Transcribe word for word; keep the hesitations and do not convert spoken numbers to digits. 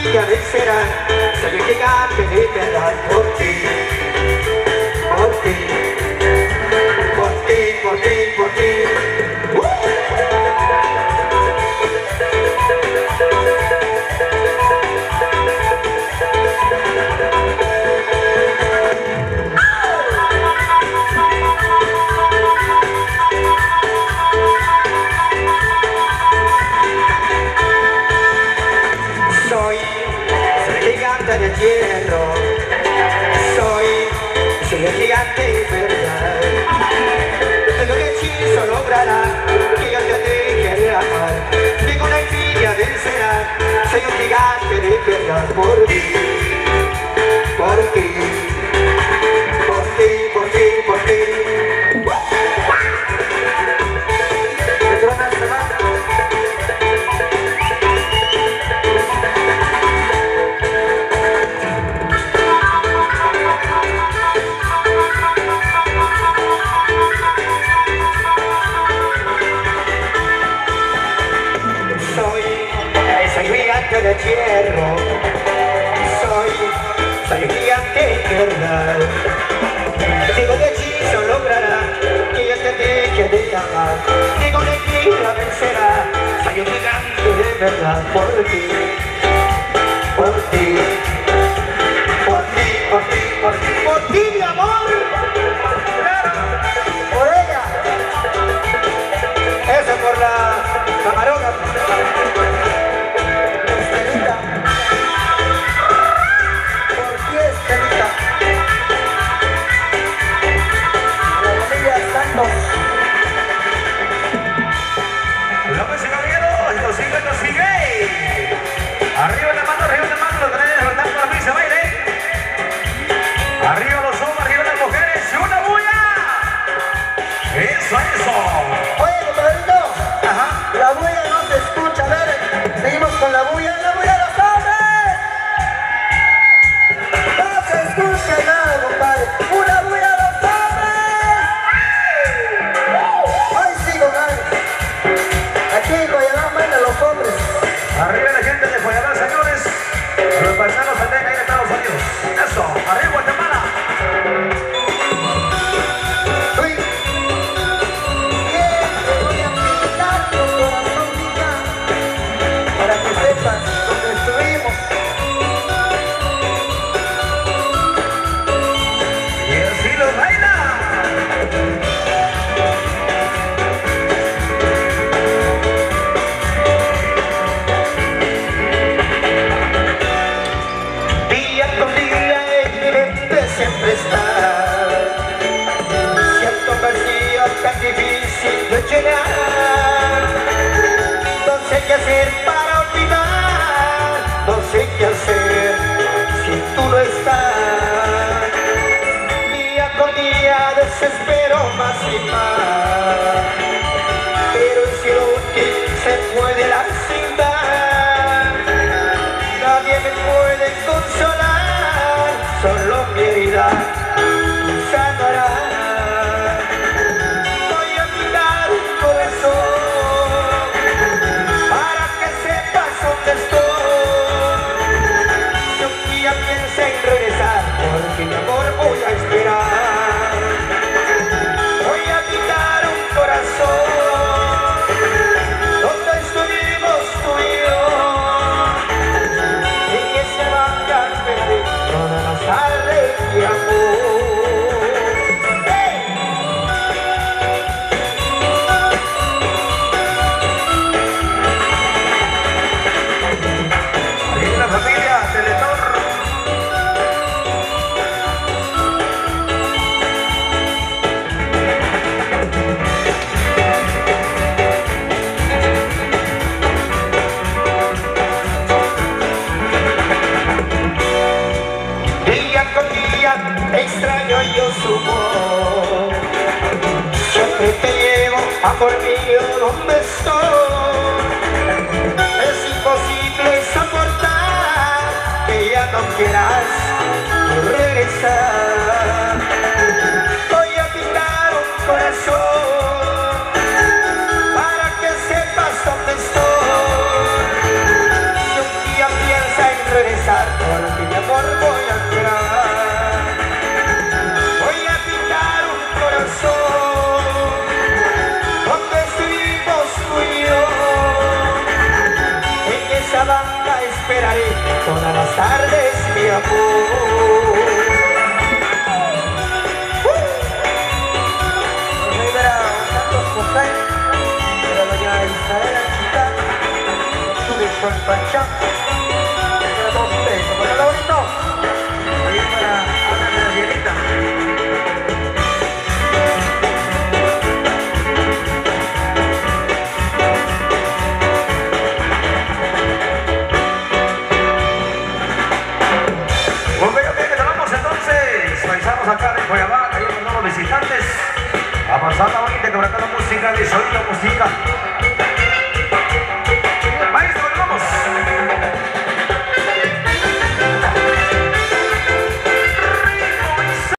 día vencerán. Soy el gigante de verdad por ti, por ti, por ti, por ti, por ti. De hierro, soy, soy el gigante de verdad. Tengo que hechizo logrará que yo te deje de amar. Que con la envidia vencerá. Soy un gigante de verdad por ti, por ti, por ti, por ti, por ti. ¿Me tronas, hermano? De hierro, soy, soy un gigante de verdad. Digo que hechizo logrará que yo te deje de amar. Digo que envidia vencerá. Soy un gigante de verdad por ti, por ti, por ti, por ti, por ti, por ti, mi amor. Por ella. Eso por la camarógrafa. López y Caballero, esto sigue, esto sigue. Arriba la mano, arriba la mano, lo tenés levantando la pista, baile. Arriba los hombres, arriba las mujeres, una bulla. Eso, eso. Oye, compadrito, ajá, la bulla no se escucha, a ver, seguimos con la bulla, la bulla de los hombres. No se escucha nada, compadre, una bulla de los hombres. Ay, sí, compadre. Aquí en Guayabá mandan los hombres. Arriba la gente de Guayabá, señores. Los paisanos de ahí de Estados Unidos. Eso, arriba Guatemala. Uy. Bien, te voy a pintar tu corazón, niña, para que sepas dónde estuvimos. Y así lo baila. Siempre está cierto vacío tan difícil de llenar. No sé qué hacer para olvidar, no sé qué hacer si tú no estás. Día con día desespero más y más, pero el cielo que se puede lastimar. Nadie me puede consolar, solo mi herida tú sanarás. Voy a quitar un corazón para que sepas dónde estoy. Si un día piensa en regresar, porque mi amor voy a esperar. Voy a quitar un corazón donde estuvimos tú y yo, en ese bancar perdido todas las tardes de amor. ¡Hey! Aquí la familia Telenor. Extraño yo su voz, siempre te llevo, amor mío, donde estoy. Es imposible soportar que ya no quieras regresar. Voy a pintar un corazón para que sepas dónde estoy. Si un día piensa en regresar, esperaré todas las tardes, mi amor. Isabel Anchita, tú de Sol Panchá.